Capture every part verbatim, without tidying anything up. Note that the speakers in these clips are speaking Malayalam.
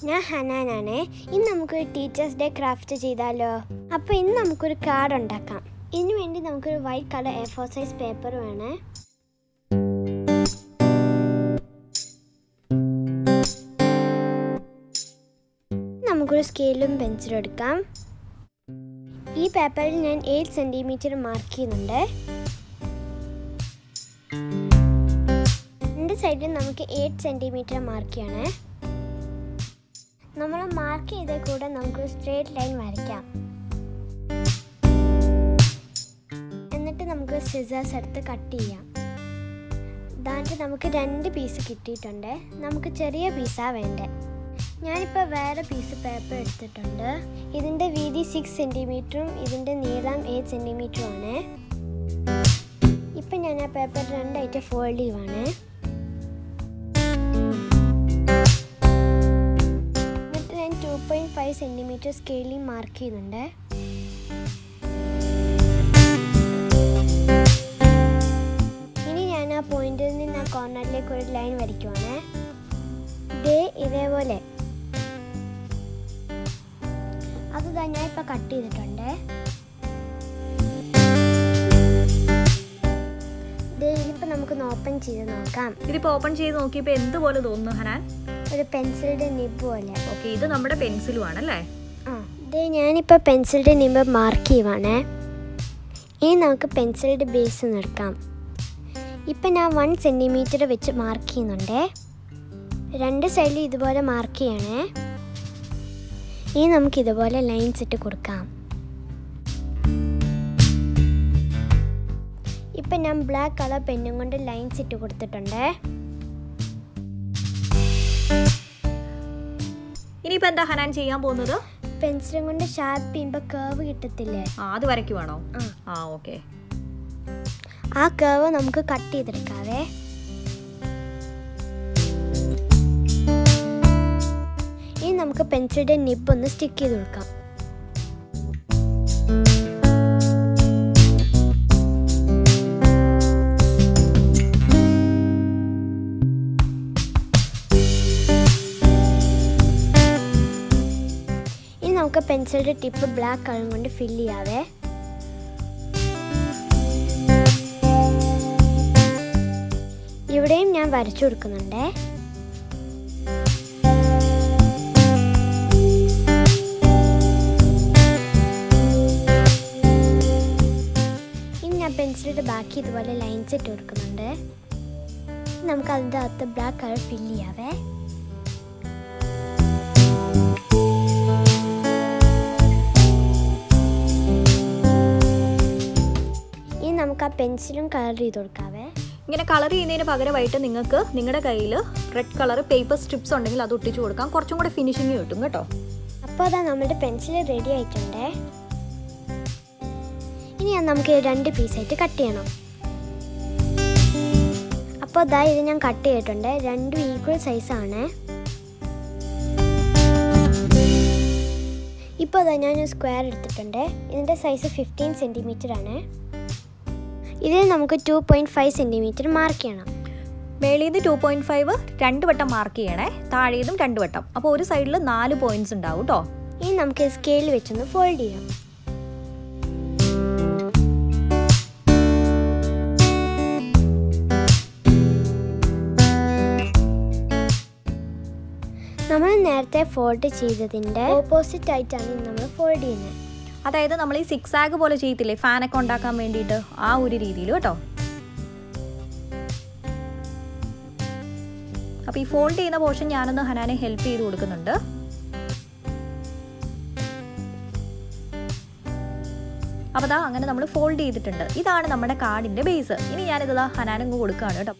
ഞാൻ ഹനാനാണ്. ഇന്ന് നമുക്കൊരു ടീച്ചേഴ്സ് ഡേ ക്രാഫ്റ്റ് ചെയ്താലോ? അപ്പോൾ ഇന്ന് നമുക്കൊരു കാർഡ് ഉണ്ടാക്കാം. ഇതിനു വേണ്ടി നമുക്കൊരു white colour A four size paper വേണേ. നമുക്കൊരു സ്കെയിലും പെൻസിലും എടുക്കാം. ഈ പേപ്പറിൽ ഞാൻ എയ്റ്റ് സെൻറ്റിമീറ്റർ മാർക്ക് ചെയ്യുന്നുണ്ട്. രണ്ട് സൈഡിൽ നമുക്ക് എയ്റ്റ് സെൻറ്റിമീറ്റർ മാർക്ക് ചെയ്യണേ. നമ്മൾ മാർക്ക് ചെയ്ത കൂടെ നമുക്കൊരു സ്ട്രേറ്റ് ലൈൻ വരയ്ക്കാം. എന്നിട്ട് നമുക്ക് സിസേഴ്സ് എടുത്ത് കട്ട് ചെയ്യാം. ദാണ്ട് നമുക്ക് രണ്ട് പീസ് കിട്ടിയിട്ടുണ്ട്. നമുക്ക് ചെറിയ പീസാണ് വേണ്ടേ. ഞാനിപ്പോൾ വേറെ പീസ് പേപ്പർ എടുത്തിട്ടുണ്ട്. ഇതിൻ്റെ വീതി സിക്സ് സെൻറ്റിമീറ്ററും ഇതിൻ്റെ നീളം എയ്റ്റ് സെൻറ്റിമീറ്ററും ആണ്. ഇപ്പം ഞാൻ ആ പേപ്പർ രണ്ടായിട്ട് ഫോൾഡ് ചെയ്യുവാണ്. എന്നിട്ട് ഞാൻ ടു പോയിൻറ്റ് ഫൈവ് സെൻറ്റിമീറ്റർ സ്കെയിലിൽ മാർക്ക് ചെയ്യുന്നുണ്ട്. ഇനി ഞാൻ ആ പോയിന്റിൽ നിന്ന് ആ കോർണറിലേക്ക് ഒരു ലൈൻ വരയ്ക്കുവാണ്. ദേ ഇതേപോലെ. അത് ഞാൻ ഇപ്പോൾ കട്ട് ചെയ്തിട്ടുണ്ട്. ഇതിപ്പോൾ നമുക്കൊന്ന് ഓപ്പൺ ചെയ്ത് നോക്കാം. ഇതിപ്പോൾ ഓപ്പൺ ചെയ്ത് നോക്കിയപ്പോൾ എന്തുപോലെ തോന്നുന്നു ഹനാൻ? ഒരു പെൻസിലിൻ്റെ നിബ് പോലെ. ഓക്കെ, ഇത് നമ്മുടെ പെൻസിലും ആണല്ലേ? ആ, ഇത് ഞാനിപ്പോൾ പെൻസിലിൻ്റെ നിബ് മാർക്ക് ചെയ്യുവാണേ. ഇനി നമുക്ക് പെൻസിലിൻ്റെ ബേസ് ഒന്ന് എടുക്കാം. ഇപ്പം ഞാൻ വൺ സെൻറ്റിമീറ്റർ വെച്ച് മാർക്ക് ചെയ്യുന്നുണ്ട്. രണ്ട് സൈഡിൽ ഇതുപോലെ മാർക്ക് ചെയ്യണേ. ഇനി നമുക്ക് ഇതുപോലെ ലൈൻസ് ഇട്ട് കൊടുക്കാം. ഇപ്പം ഞാൻ ബ്ലാക്ക് കളർ പെന്നും കൊണ്ട് ലൈൻസ് ഇട്ട് കൊടുത്തിട്ടുണ്ട്. ഇനിയിപ്പോൾ എന്താ ഹനാൻ ചെയ്യാൻ പോകുന്നത്? പെൻസിലും കൊണ്ട് ഷാർപ്പ് ചെയ്യുമ്പോൾ കർവ് കിട്ടത്തില്ലേ, അത് വരയ്ക്കുവാണോ? ആ ഓക്കെ. ആ കർവ് നമുക്ക് കട്ട് ചെയ്തെടുക്കാവേ. ഇനി നമുക്ക് പെൻസിലിൻ്റെ നിബ് ഒന്ന് സ്റ്റിക്ക് ചെയ്ത് കൊടുക്കാം. ഇനി നമുക്ക് പെൻസിലിൻ്റെ ടിപ്പ് ബ്ലാക്ക് കളർ കൊണ്ട് ഫില്ല് ചെയ്യാവേ. ഇവിടെയും ഞാൻ വരച്ചു കൊടുക്കുന്നുണ്ട്. ഇനി ഞാൻ പെൻസിലിൻ്റെ ബാക്കി ഇതുപോലെ ലൈൻസ് ഇട്ട് കൊടുക്കുന്നുണ്ട്. നമുക്ക് അതിൻ്റെ അകത്ത് ബ്ലാക്ക് കളർ ഫില്ല് ചെയ്യാവേ. ഇനി നമുക്ക് ആ പെൻസിലും കളർ ചെയ്ത് കൊടുക്കാവേ. ഇങ്ങനെ കളർ ചെയ്യുന്നതിന് പകരമായിട്ട് നിങ്ങൾക്ക് നിങ്ങളുടെ കയ്യിൽ റെഡ് കളർ പേപ്പർ സ്ട്രിപ്സ് ഉണ്ടെങ്കിൽ അത് ഒട്ടിച്ചു കൊടുക്കാം. കുറച്ചും കൂടെ ഫിനിഷിങ് കിട്ടും കേട്ടോ. അപ്പോൾ അതാ നമ്മുടെ പെൻസിൽ റെഡി ആയിട്ടുണ്ട്. ഇനി നമുക്ക് രണ്ട് പീസായിട്ട് കട്ട് ചെയ്യണം. അപ്പോൾ അതാ ഇത് ഞാൻ കട്ട് ചെയ്തിട്ടുണ്ട്. രണ്ടും ഈക്വൽ സൈസാണ്. ഇപ്പോൾ അതാ ഞാൻ സ്ക്വയർ എടുത്തിട്ടുണ്ട്. ഇതിൻ്റെ സൈസ് ഫിഫ്റ്റീൻ സെൻറ്റിമീറ്റർ ആണ്. ഇതിൽ നമുക്ക് two point five centimetre mark ചെയ്യണം. മേളിൽ നിന്ന് ടു പോയിൻറ്റ് ഫൈവ് രണ്ട് വട്ടം മാർക്ക് ചെയ്യണേ. താഴേതും രണ്ട് വട്ടം. അപ്പോൾ ഒരു സൈഡിൽ നാല് പോയിന്റ്സ് ഉണ്ടാവും കേട്ടോ. ഇനി നമുക്ക് സ്കെയിൽ വെച്ചൊന്ന് ഫോൾഡ് ചെയ്യാം. നമ്മൾ നേരത്തെ ഫോൾഡ് ചെയ്തതിൻ്റെ ഓപ്പോസിറ്റ് ആയിട്ടാണ് നമ്മൾ ഫോൾഡ് ചെയ്യുന്നത്. അതായത് നമ്മൾ ഈ സിക്സ് ആഗ് പോലെ ചെയ്യത്തില്ലേ ഫാനൊക്കെ ഉണ്ടാക്കാൻ വേണ്ടിയിട്ട്, ആ ഒരു രീതിയിൽ കേട്ടോ. അപ്പോൾ ഈ ഫോൾഡ് ചെയ്യുന്ന പോർഷൻ ഞാനൊന്ന് ഹനാനെ ഹെൽപ്പ് ചെയ്ത് കൊടുക്കുന്നുണ്ട്. അപ്പോൾ അതാ അങ്ങനെ നമ്മൾ ഫോൾഡ് ചെയ്തിട്ടുണ്ട്. ഇതാണ് നമ്മുടെ കാർഡിൻ്റെ ബേസ്. ഇനി ഞാനിതാ ഹനാനങ്ങ് കൊടുക്കുകയാണ് കേട്ടോ.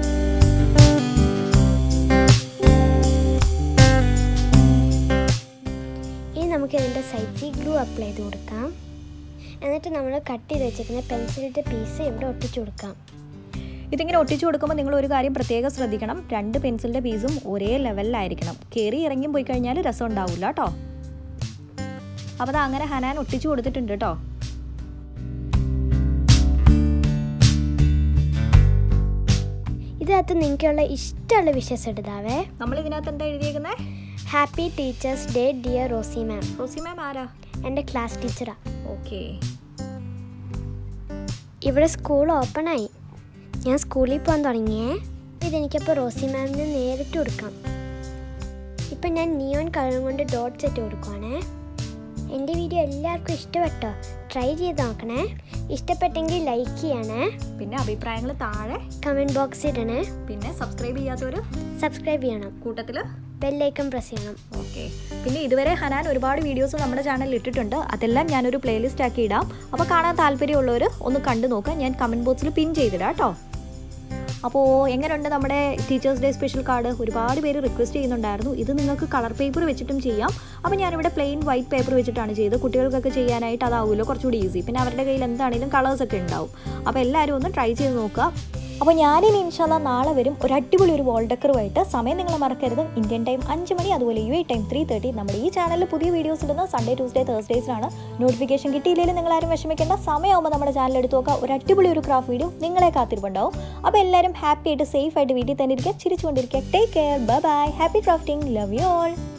നമുക്ക് ഇതിൻ്റെ സൈഡിൽ ഗ്ലൂ അപ്ലൈ ചെയ്ത് കൊടുക്കാം. എന്നിട്ട് നമ്മൾ കട്ട് ചെയ്ത് വെച്ചിരിക്കുന്ന പെൻസിലിൻ്റെ പീസ് ഇവിടെ ഒട്ടിച്ചു കൊടുക്കാം. ഇതിങ്ങനെ ഒട്ടിച്ചു കൊടുക്കുമ്പോൾ നിങ്ങൾ ഒരു കാര്യം പ്രത്യേകം ശ്രദ്ധിക്കണം. രണ്ട് പെൻസിലിൻ്റെ പീസും ഒരേ ലെവലിലായിരിക്കണം. കയറി ഇറങ്ങി പോയി കഴിഞ്ഞാൽ രസം ഉണ്ടാവില്ല കേട്ടോ. അപ്പോൾ അത് അങ്ങനെ ഹനാൻ ഒട്ടിച്ചു കൊടുത്തിട്ടുണ്ട് കേട്ടോ. ഇതിനകത്ത് നിങ്ങൾക്കുള്ള ഇഷ്ടമുള്ള വിഷസ് എഴുതാവേ. നമ്മൾ ഇതിനകത്ത് എന്താ എഴുതിയേക്കുന്നത്? Happy teachers day dear Rosie ma'am. Rosie ma'am ആരാ? എൻ്റെ ക്ലാസ് ടീച്ചറാ. ഓക്കെ. ഇവിടെ സ്കൂൾ ഓപ്പണായി. ഞാൻ സ്കൂളിൽ പോകാൻ തുടങ്ങിയേ. ഇതെനിക്കപ്പോൾ റോസി മാമിന് നേരിട്ട് കൊടുക്കാം. ഇപ്പം ഞാൻ നിയോൺ കളറും കൊണ്ട് ഡോട്ട് സെറ്റ് കൊടുക്കുവാണേ. എൻ്റെ വീഡിയോ എല്ലാവർക്കും ഇഷ്ടപ്പെട്ടോ? ട്രൈ ചെയ്ത് നോക്കണേ. ഇഷ്ടപ്പെട്ടെങ്കിൽ ലൈക്ക് ചെയ്യണേ. പിന്നെ അഭിപ്രായങ്ങൾ താഴെ കമൻറ്റ് ബോക്സിൽ ഇടണേ. പിന്നെ സബ്സ്ക്രൈബ് ചെയ്യാത്തവർ സബ്സ്ക്രൈബ് ചെയ്യണം. കൂട്ടത്തിൽ ബെല്ലൈക്കൺ പ്രസ് ചെയ്യണം. ഓക്കെ. പിന്നെ ഇതുവരെ ഹനാൻ ഒരുപാട് വീഡിയോസ് നമ്മുടെ ചാനലിൽ ഇട്ടിട്ടുണ്ട്. അതെല്ലാം ഞാനൊരു പ്ലേലിസ്റ്റ് ആക്കി ഇടാം. അപ്പോൾ കാണാൻ താല്പര്യമുള്ളവർ ഒന്ന് കണ്ടു നോക്കാം. ഞാൻ കമൻറ്റ് ബോക്സിൽ പിൻ ചെയ്തിടാം കേട്ടോ. അപ്പോൾ എങ്ങനെയുണ്ട് നമ്മുടെ ടീച്ചേഴ്സ് ഡേ സ്പെഷ്യൽ കാർഡ്? ഒരുപാട് പേര് റിക്വസ്റ്റ് ചെയ്യുന്നുണ്ടായിരുന്നു. ഇത് നിങ്ങൾക്ക് കളർ പേപ്പർ വെച്ചിട്ടും ചെയ്യാം. അപ്പോൾ ഞാനിവിടെ പ്ലെയിൻ വൈറ്റ് പേപ്പർ വെച്ചിട്ടാണ് ചെയ്തത്. കുട്ടികൾക്കൊക്കെ ചെയ്യാനായിട്ട് അതാവുമല്ലോ കുറച്ചുകൂടി ഈസി. പിന്നെ അവരുടെ കയ്യിൽ എന്താണെങ്കിലും കളേഴ്സൊക്കെ ഉണ്ടാവും. അപ്പോൾ എല്ലാവരും ഒന്ന് ട്രൈ ചെയ്ത് നോക്കുക. അപ്പോൾ ഞാനിനി ഇൻഷാല്ലാ നാളെ വരും ഒരു അടിപൊളി ഒരു വാൾ ഡെക്കറുമായിട്ട്. സമയം നിങ്ങൾ മറക്കരുത്. ഇന്ത്യൻ ടൈം അഞ്ച് മണി, അതുപോലെ U A time three thirty. നമ്മുടെ ഈ ചാനലിൽ പുതിയ വീഡിയോസ് ഇടുന്ന സൺഡേ, ട്യൂസ്ഡേ, തേഴ്സ്ഡേസിലാണ്. നോട്ടിഫിക്കേഷൻ കിട്ടിയില്ലെങ്കിലും നിങ്ങളാരും വിഷമിക്കേണ്ട. സമയമാകുമ്പോൾ നമ്മുടെ ചാനൽ എടുത്ത് നോക്കുക. ഒരു അടിപൊളി ഒരു ക്രാഫ്റ്റ് വീഡിയോ നിങ്ങളെ കാത്തിരിപ്പുണ്ടാവും. അപ്പോൾ എല്ലാവരും ഹാപ്പി ആയിട്ട് സേഫ് ആയിട്ട് വീട്ടിൽ തന്നെ ഇരിക്കുക, ചിരിച്ചുകൊണ്ടിരിക്കുക. Take care. Bye bye. Happy crafting. Love you all.